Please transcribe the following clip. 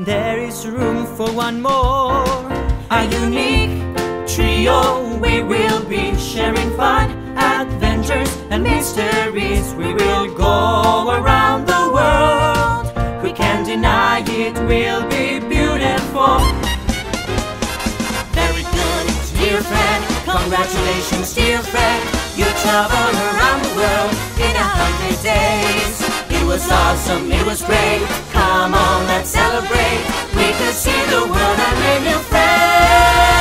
there is room for one more. A unique trio, we will be sharing fun, adventures and mysteries. We will go around the world, we can't deny it will be beautiful. Very good, dear friend, congratulations, dear friend. You traveled around the world in 100 days. It was awesome, it was great. Come on, let's celebrate. We could see the world and make new friends.